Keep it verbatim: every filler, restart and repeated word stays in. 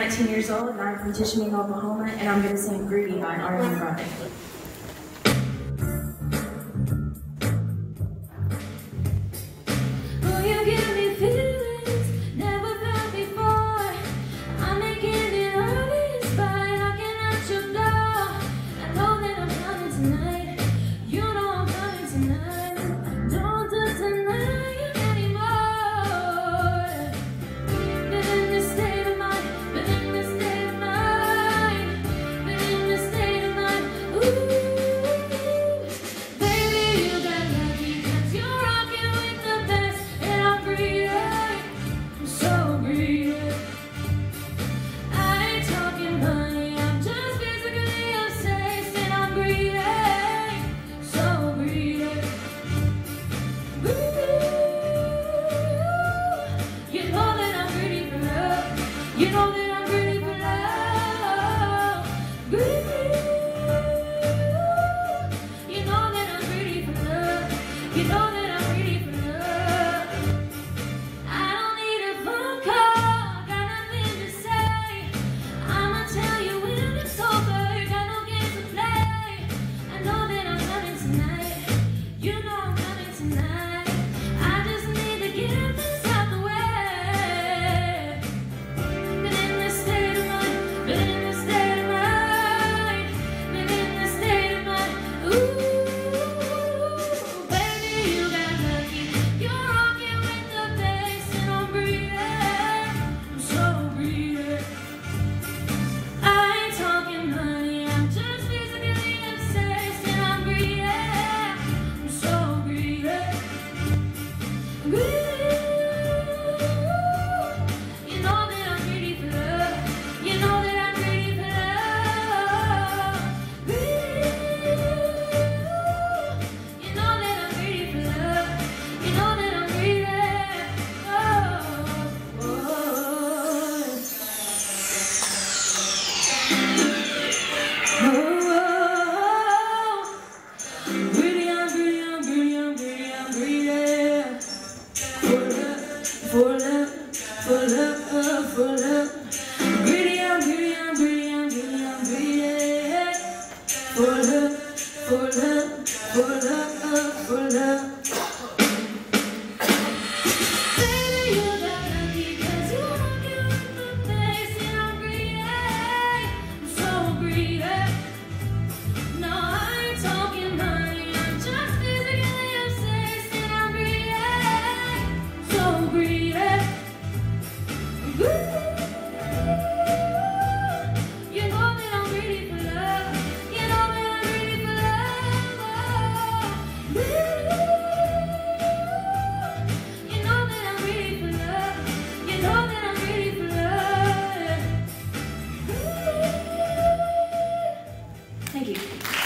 nineteen years old, and I'm from Tishman, Oklahoma, and I'm going to sing Greedy by Ariana Grande. Oh, you give me feelings never felt before. I'm making it obvious by knocking at your door. I know that I'm coming tonight. You know I'm coming tonight. Don't deny it anymore. Been in this state of mind. Been in this state of mind. Been in this state of mind. Ooh, baby, you got lucky 'cause you're rocking with the best, and I'm greedy. I'm so greedy. I ain't talking money, I'm just physically obsessed, and I'm greedy, so greedy. Greedy. You know that I'm greedy for love. You know that I'm greedy for love. Greedy. You know that I'm greedy for love. You know that I'm greedy for love. I don't need a phone call, got nothing to say. I'ma tell you when it's over, got no games to play. I know that I'm coming tonight. You know I'm coming tonight. I just need to get this out the way. Been in this state of mind, been in this state of mind, been in this state of mind. Ooh, baby, you got lucky. You're rocking with the bass, and I'm greedy. I'm so greedy. I ain't talking money, I'm just physically obsessed, and I'm greedy. I'm so greedy. Greedy. You know that I'm greedy for love. You know that I'm greedy for love. Greedy. You know that I'm greedy for love. You know that I'm greedy. Oh, oh. Oh, greedy, I'm greedy, I'm greedy, I'm greedy, I'm greedy. For love, for love, for love, for love. Greedy, I'm greedy, I'm greedy, I'm greedy, I'm greedy. For love, for love, for love, for love. Baby, you got lucky 'cause you're rocking with the bass, and I'm greedy. I'm so greedy. No, I ain't talking money, I'm just physically obsessed, and I'm greedy. So greedy. Greedy. You know that I'm greedy for love. You know that I'm greedy for love. Greedy. You know that I'm greedy for love. You know that I'm greedy for love. Greedy. Thank you.